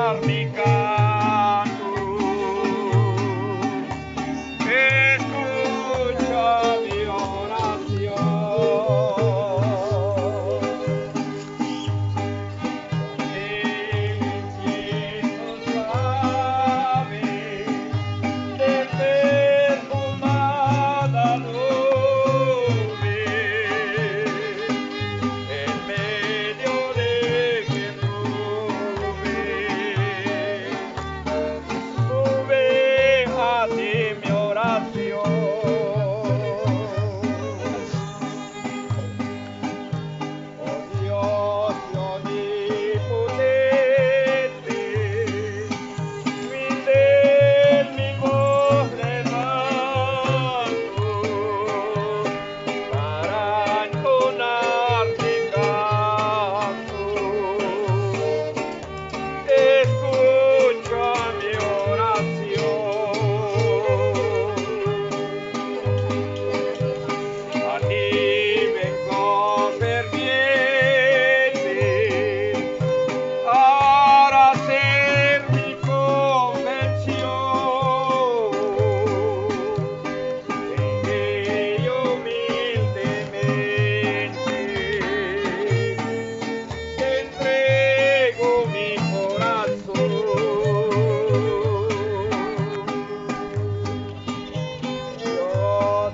entonar mi canto. Escucha mi oración. El cielo suave de perfumada nube, en medio de que sube a ti mi oración. Oh Dios omnipotente, mi voz levanto para entonar mi canto. Escucha mi oración. A ti vengo ferviente para hacer mi confesión. En ella humildemente te entrego mi corazón. Dios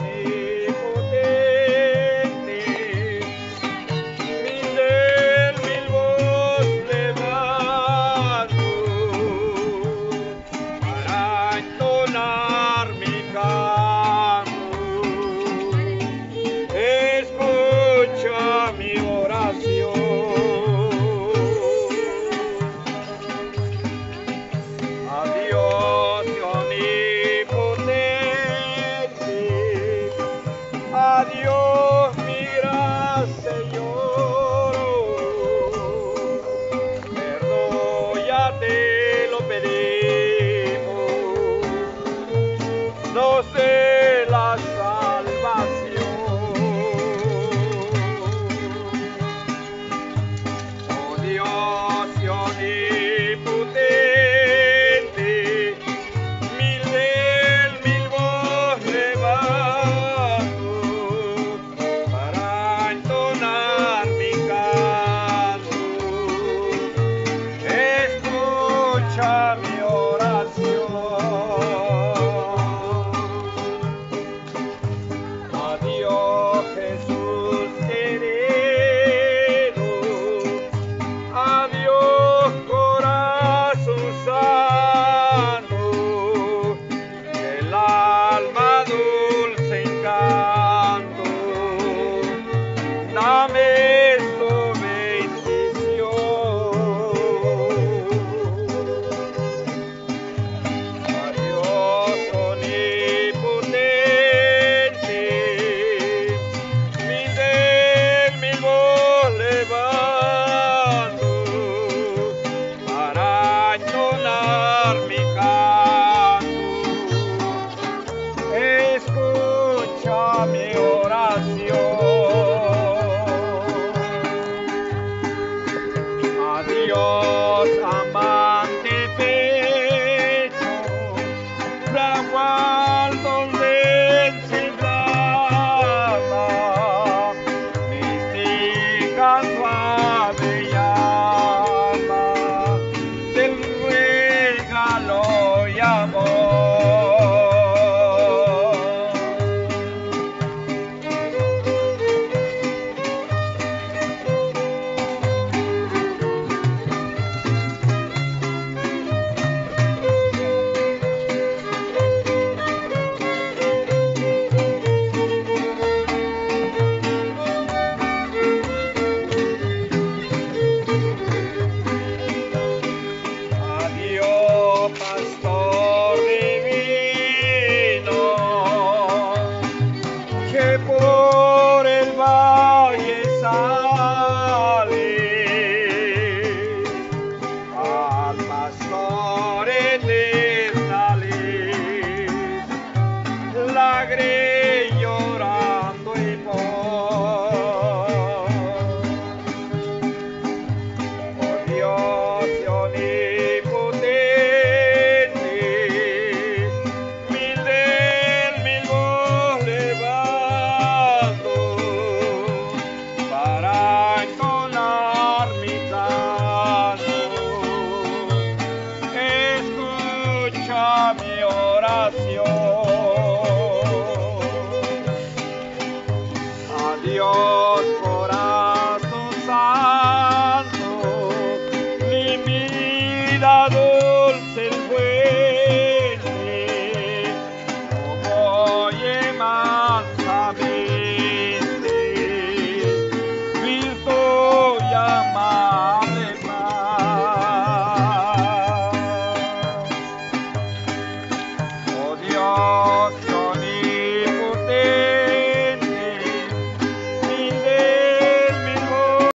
omnipotente, mil voz levanto para entonar mi canto. Escucha mi oración. A Dios omnipotente, a Dios mi gran Señor, perdón ya te lo pedimos, nos dé la salvación. Oh Dios omnipotente, mil voz levanto para entonar mi canto. Escucha mi oración. A Dios Jesús querido, a Dios corazón santo, el alma dulce encanto, dame tu bendición. A Dios omnipotente, mil voz levanto para entonar mi canto. Escucha mi oración. A Dios amante pecho, fragual donde se llama, mística suave llama del regalo y amor. Adiós, pastor divino, que por el valle sale al pastor eternales, la grey llorando y por Dios, dulce el